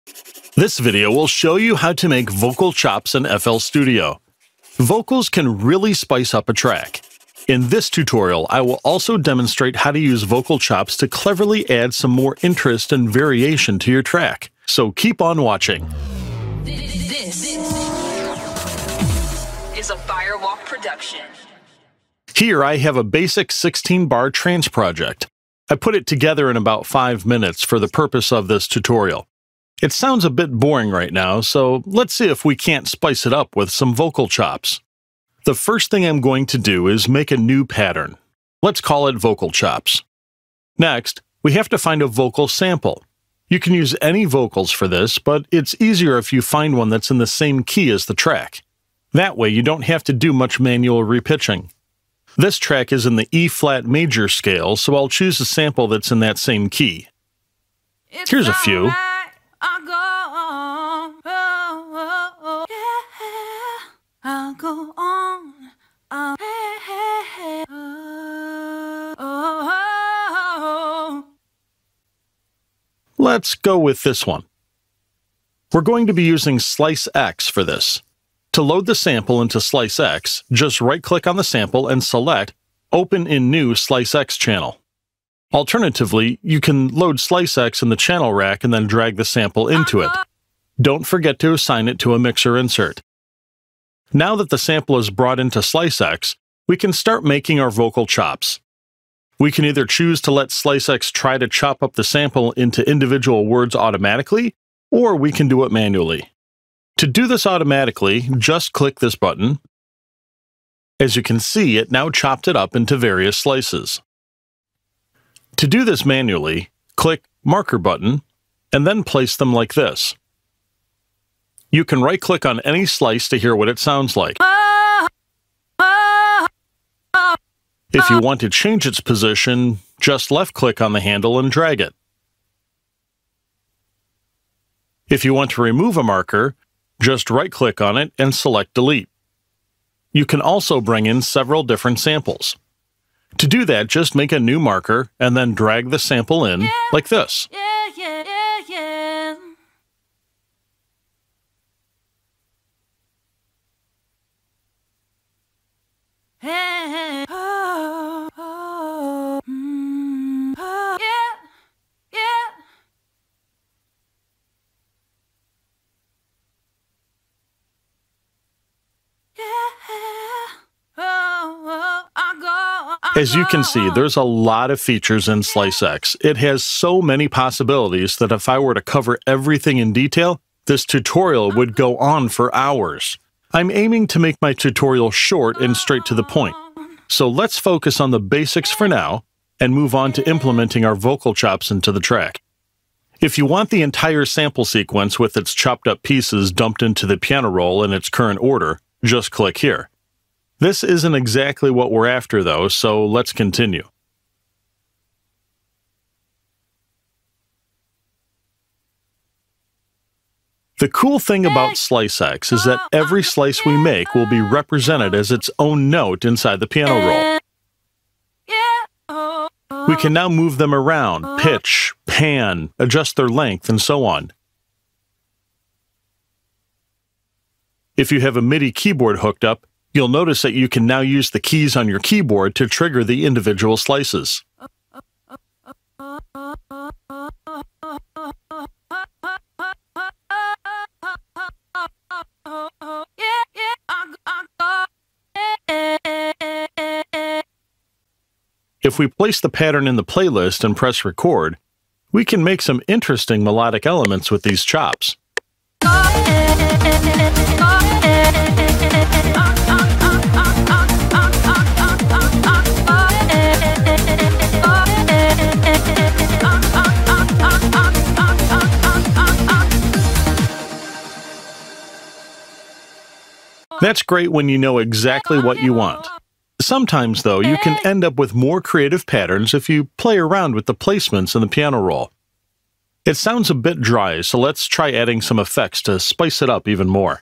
This video will show you how to make vocal chops in FL Studio. Vocals can really spice up a track. In this tutorial, I will also demonstrate how to use vocal chops to cleverly add some more interest and variation to your track. So keep on watching. This is a FireWalk production. Here I have a basic 16-bar trance project. I put it together in about 5 minutes for the purpose of this tutorial. It sounds a bit boring right now, so let's see if we can't spice it up with some vocal chops. The first thing I'm going to do is make a new pattern. Let's call it vocal chops. Next, we have to find a vocal sample. You can use any vocals for this, but it's easier if you find one that's in the same key as the track. That way you don't have to do much manual repitching. This track is in the E-flat major scale, so I'll choose a sample that's in that same key. Here's a few. Let's go with this one. We're going to be using SliceX for this. To load the sample into SliceX, just right-click on the sample and select Open in New SliceX Channel. Alternatively, you can load SliceX in the channel rack and then drag the sample into it. Don't forget to assign it to a mixer insert. Now that the sample is brought into SliceX, we can start making our vocal chops. We can either choose to let SliceX try to chop up the sample into individual words automatically, or we can do it manually. To do this automatically, just click this button. As you can see, it now chopped it up into various slices. To do this manually, click Marker button, and then place them like this. You can right-click on any slice to hear what it sounds like. If you want to change its position, just left-click on the handle and drag it. If you want to remove a marker, just right-click on it and select Delete. You can also bring in several different samples. To do that, just make a new marker and then drag the sample in like this. As you can see, there's a lot of features in SliceX. It has so many possibilities that if I were to cover everything in detail, this tutorial would go on for hours. I'm aiming to make my tutorial short and straight to the point. So let's focus on the basics for now and move on to implementing our vocal chops into the track. If you want the entire sample sequence with its chopped up pieces dumped into the piano roll in its current order, just click here. This isn't exactly what we're after though, so let's continue. The cool thing about SliceX is that every slice we make will be represented as its own note inside the piano roll. We can now move them around, pitch, pan, adjust their length, and so on. If you have a MIDI keyboard hooked up, you'll notice that you can now use the keys on your keyboard to trigger the individual slices. If we place the pattern in the playlist and press record, we can make some interesting melodic elements with these chops. That's great when you know exactly what you want. Sometimes, though, you can end up with more creative patterns if you play around with the placements in the piano roll. It sounds a bit dry, so let's try adding some effects to spice it up even more.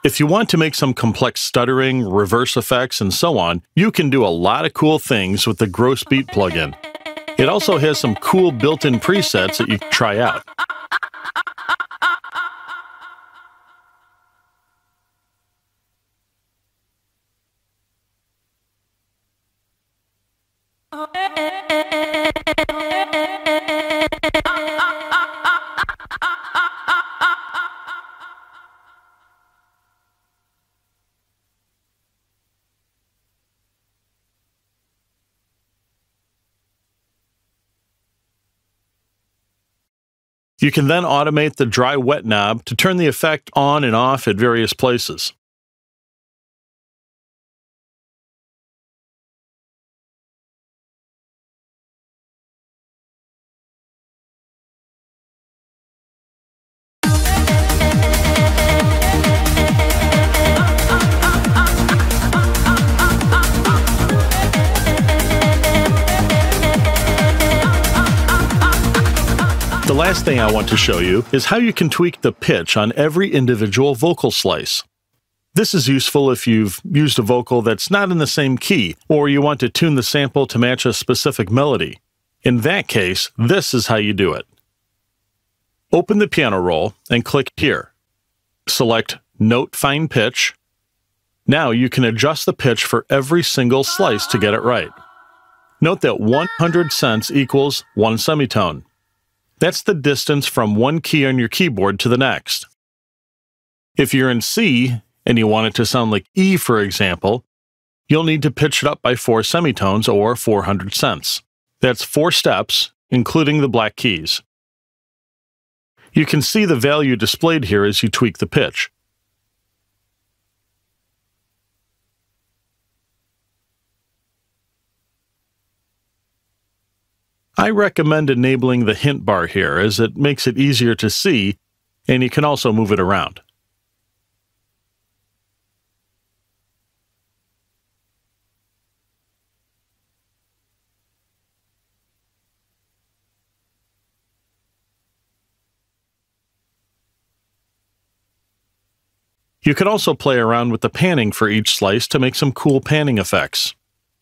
If you want to make some complex stuttering, reverse effects, and so on, you can do a lot of cool things with the Gross Beat plugin. It also has some cool built-in presets that you can try out. You can then automate the dry-wet knob to turn the effect on and off at various places. The last thing I want to show you is how you can tweak the pitch on every individual vocal slice. This is useful if you've used a vocal that's not in the same key, or you want to tune the sample to match a specific melody. In that case, this is how you do it. Open the piano roll and click here. Select Note Fine Pitch. Now you can adjust the pitch for every single slice to get it right. Note that 100 cents equals 1 semitone. That's the distance from one key on your keyboard to the next. If you're in C and you want it to sound like E, for example, you'll need to pitch it up by 4 semitones or 400 cents. That's 4 steps, including the black keys. You can see the value displayed here as you tweak the pitch. I recommend enabling the hint bar here as it makes it easier to see, and you can also move it around. You can also play around with the panning for each slice to make some cool panning effects.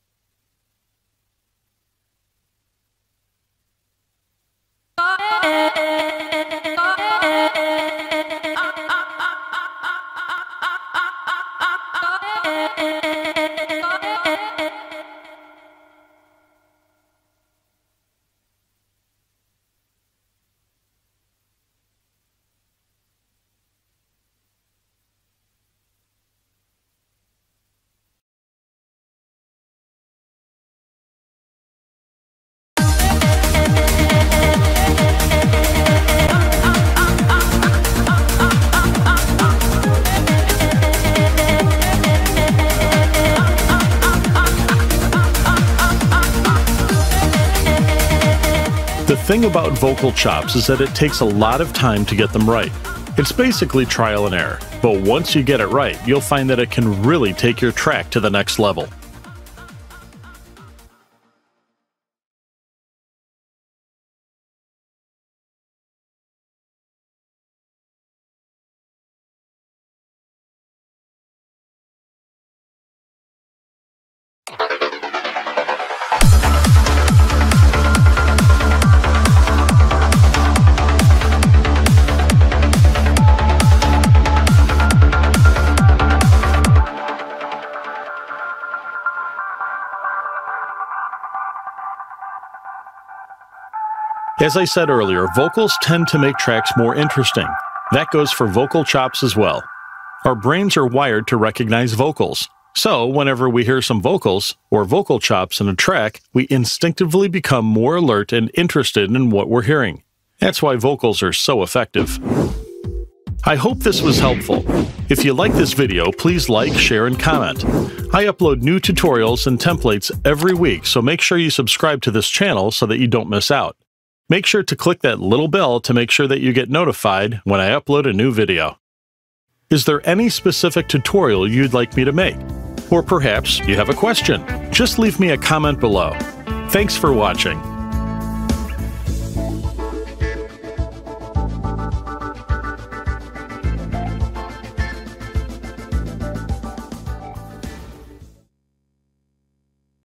The thing about vocal chops is that it takes a lot of time to get them right. It's basically trial and error, but once you get it right, you'll find that it can really take your track to the next level. As I said earlier, vocals tend to make tracks more interesting. That goes for vocal chops as well. Our brains are wired to recognize vocals. So, whenever we hear some vocals or vocal chops in a track, we instinctively become more alert and interested in what we're hearing. That's why vocals are so effective. I hope this was helpful. If you like this video, please like, share, and comment. I upload new tutorials and templates every week, so make sure you subscribe to this channel so that you don't miss out. Make sure to click that little bell to make sure that you get notified when I upload a new video. Is there any specific tutorial you'd like me to make? Or perhaps you have a question? Just leave me a comment below. Thanks for watching.